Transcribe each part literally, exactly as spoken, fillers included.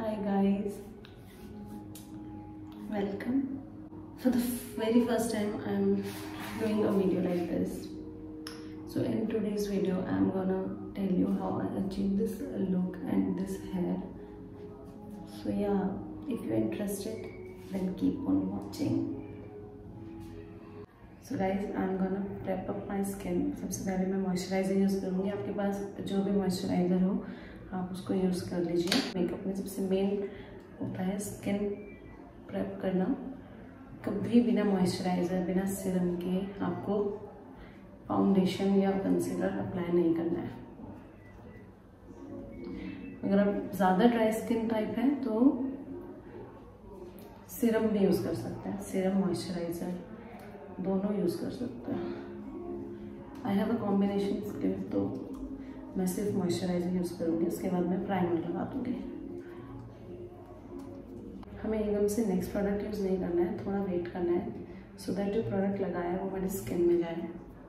Hi guys, welcome. For the very first time I'm doing a video like this. So in today's video I'm gonna tell you how I achieved this look and this hair. So yeah, if you're interested then keep on watching. So guys, I'm gonna prep up my skin. सबसे पहले मैं moisturiser use करूँगी. आपके पास जो भी moisturiser हो आप उसको यूज़ कर लीजिए. मेकअप में सबसे मेन होता है स्किन प्रेप करना. कभी बिना मॉइस्चराइजर बिना सीरम के आपको फाउंडेशन या कंसीलर अप्लाई नहीं करना है. अगर आप ज़्यादा ड्राई स्किन टाइप है तो सीरम भी यूज़ कर सकते हैं. सीरम मॉइस्चराइजर दोनों यूज़ कर सकते हैं. I have a combination skin तो मैं सिर्फ मॉइस्चराइजर यूज़ करूँगी. उसके बाद मैं प्राइमर लगा दूँगी. हमें एकदम से नेक्स्ट प्रोडक्ट यूज़ नहीं करना है, थोड़ा वेट करना है सो दैट जो प्रोडक्ट लगाया है वो मेरी स्किन में जाए.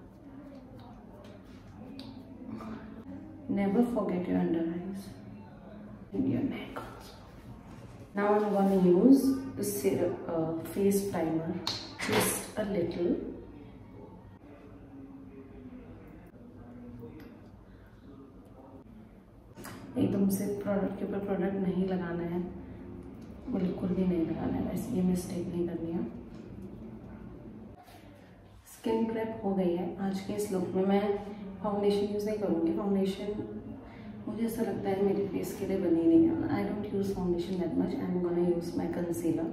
Never forget your under eyes and your neck also. Now I'm going to use the serum, uh, face primer, just a little. एकदम से प्रोडक्ट के ऊपर प्रोडक्ट नहीं लगाना है, बिल्कुल भी नहीं लगाना है. वैसे ये मिस्टेक नहीं करनी है. स्किन प्रेप हो गई है. आज के इस लुक में मैं फाउंडेशन यूज़ नहीं करूँगी. फाउंडेशन मुझे ऐसा लगता है मेरे फेस के लिए बनी नहीं है. I don't use foundation that much. I am gonna use my concealer.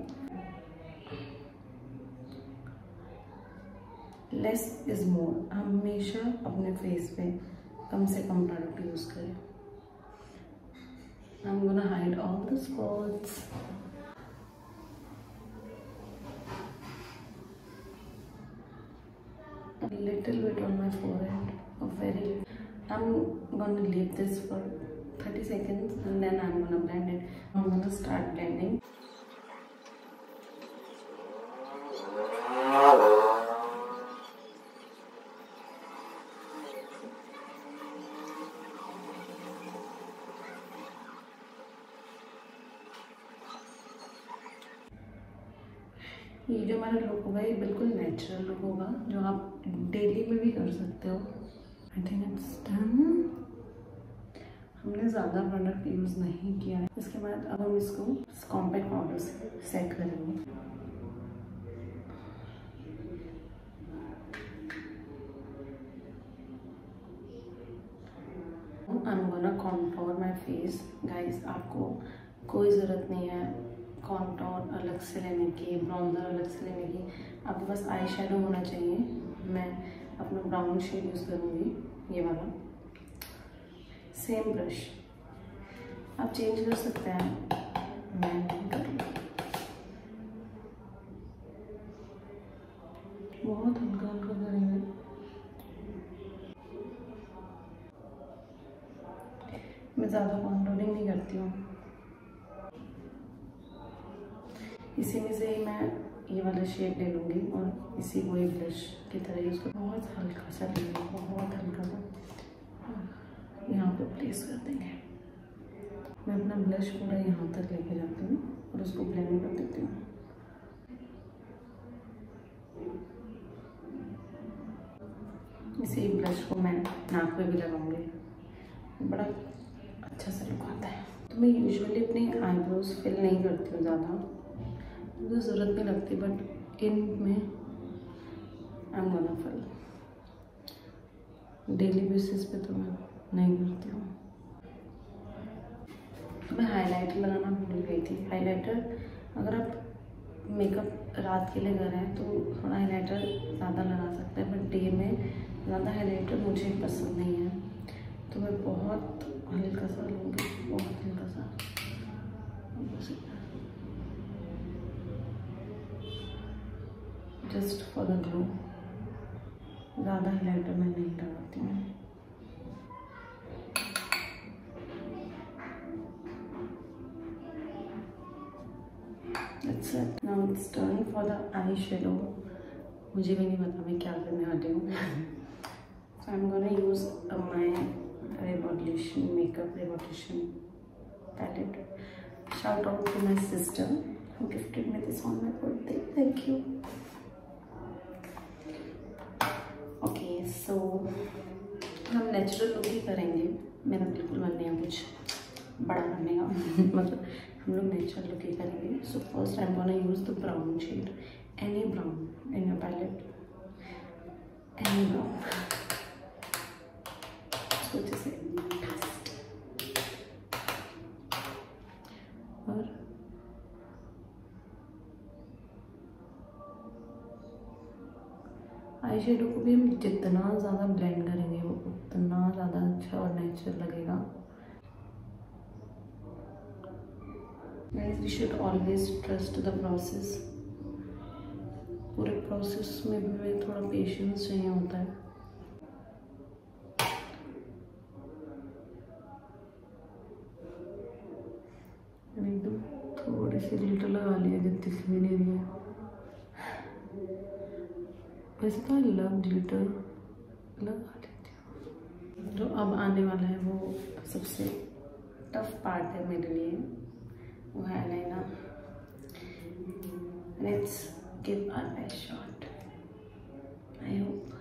Less is more. हमेशा अपने फेस पे कम से कम प्रोडक्ट यूज़ करें. I am gonna hide all the spots. A little bit on my forehead, a very little. I'm gonna leave this for thirty seconds and then I'm gonna blend it. I'm gonna start blending. ये जो हमारा look होगा ये बिल्कुल natural look होगा जो आप daily में भी कर सकते हो. I think it's done. हमने ज़्यादा प्रोडक्ट यूज़ नहीं किया है. इसके बाद अब हम इसको कॉम्पैक्ट पाउडर से सेट करेंगे. I am gonna contour my face. Guys, आपको कोई ज़रूरत नहीं है कॉन्टोर अलग से लेने की, ब्राउनर अलग से लेने की. आपके पास आई शेडो होना चाहिए. मैं अपना ब्राउन शेड यूज़ करूँगी, ये वाला. सेम ब्रश आप चेंज कर सकते हैं, मैं नहीं करूँगी. बहुत हल्का हल्का करेंगे. मैं ज़्यादा कॉन्टोरिंग नहीं करती हूँ. इसी में से ही मैं ये वाला शेड ले लूँगी और इसी को एक ब्रश की तरह यूज़ कर. बहुत हल्का सा लेंगे, बहुत हल्का सा यहाँ पे प्लेस कर देंगे. मैं अपना ब्लश पूरा यहाँ तक लेके जाती हूँ और उसको ब्लेंड कर देती हूँ. इसी ब्लश को मैं नाक पे भी लगाऊंगी. बड़ा अच्छा सा लुक आता है. तो मैं यूजुअली अपनी आईब्रोज फिल नहीं करती हूँ ज़्यादा, मुझे ज़रूरत नहीं लगती. बट इन में I am gonna fill. Daily basis पे तो मैं नहीं करती हूँ. तो मैं हाइलाइटर लगाना भूल गई थी. हाइलाइटर अगर आप मेकअप रात के लिए कर रहे हैं तो थोड़ा हाइलाइटर ज़्यादा लगा सकते हैं. बट डे में ज़्यादा हाइलाइटर मुझे पसंद नहीं है तो मैं बहुत हल्का सा लूँगी. बहुत हल्का सा. Just for the glow. ज़्यादा हाइलाइटर मैं नहीं लगाती हूँ. That's it. Now it's turn for the eye shadow. मुझे भी नहीं पता मैं क्या करने वाली हूँ. So I'm gonna use uh, my Revolution makeup Revolution palette. shout out to my sister who gifted me this on my birthday. Thank you. Okay, so हम नेचुरल लुक ही करेंगे. मेरा बिल्कुल मन नहीं है कुछ बड़ा करने का. मतलब हम लोग नेचुरल लुक ही करेंगे. So first I am gonna use the brown shade. Any brown in your palette. Any brown. इसको अच्छे से और आई शेडो को भी हम जितना ज़्यादा ब्लेंड करेंगे वो उतना ज़्यादा अच्छा और नेचुरल लगेगा. We should always trust the process. पूरे प्रोसेस में भी हमें थोड़ा पेशेंस चाहिए होता है. एकदम थोड़ी सी glitter लगा लिया जितनी सी भी नहीं रही है. वैसे तो आई लव ग्लिटर, लगा लेती हूँ. जो अब आने वाला है वो सबसे टफ पार्ट है मेरे लिए, वो है eyeliner. Let's give our best shot. I hope.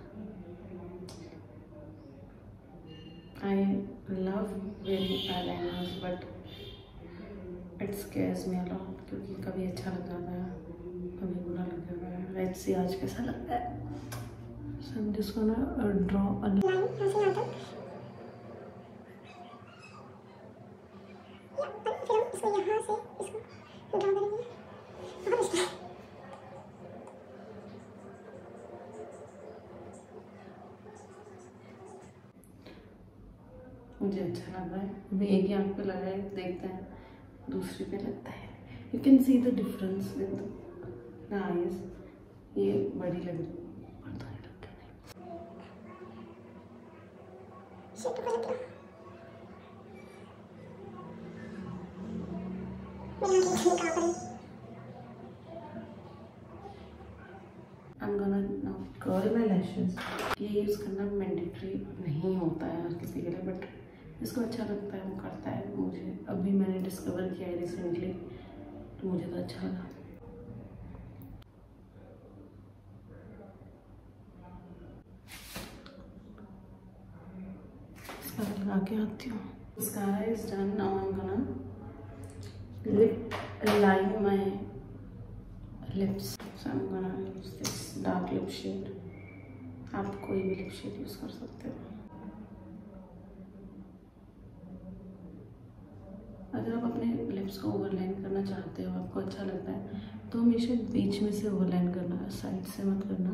I love wearing eyeliners but it scares me a lot, क्योंकि कभी अच्छा लग जाता है कभी बुरा लग जाता है. लेट्स सी आज कैसा लगता है. So I'm just gonna uh, draw a line. मुझे अच्छा लग रहा है. अभी एक ही आँख पे लगा है, देखते हैं दूसरी पे लगता है. You can see the difference with the eyes. ये बड़ी लग रही है. I'm gonna now curl my lashes. ये यूज़ करना मैंडेटरी नहीं होता है हर किसी के लिए, बट जिसको अच्छा लगता है वो करता है. मुझे अभी मैंने डिस्कवर किया है रिसेंटली, तो मुझे तो अच्छा लगा. लगा के आती हूँ. Mascara is done. Now I'm gonna lip line my lips. So I'm gonna use this dark lip shade. आप कोई भी लिप शेड यूज कर सकते हो. अगर आप अपने लिप्स को ओवरलाइन करना चाहते हो, आपको अच्छा लगता है, तो हमेशा बीच में से ओवरलाइन करना, साइड से मत करना.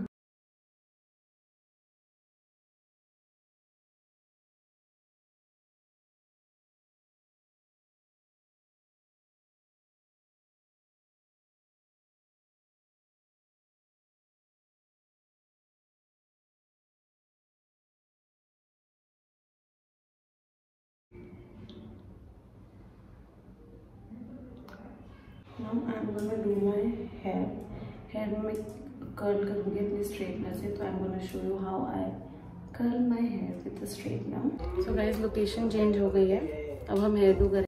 Now I'm gonna do my hair. Hair में मैं कर्ल करूँगी अपनी स्ट्रेटनर से, तो I'm gonna show you how I curl my hair with the straightener. So guys, location change हो गई है. अब हम हेयर डू करें.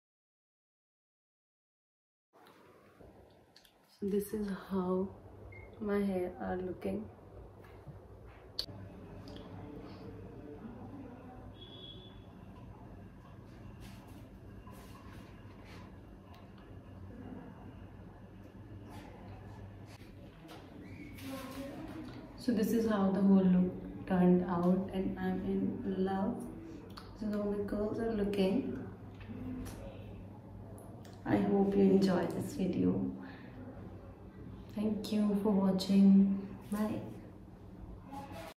So this is how my hair are looking. So this is how the whole look turned out, and I'm in love. This is how my curls are looking. I hope you enjoyed this video. Thank you for watching. Bye.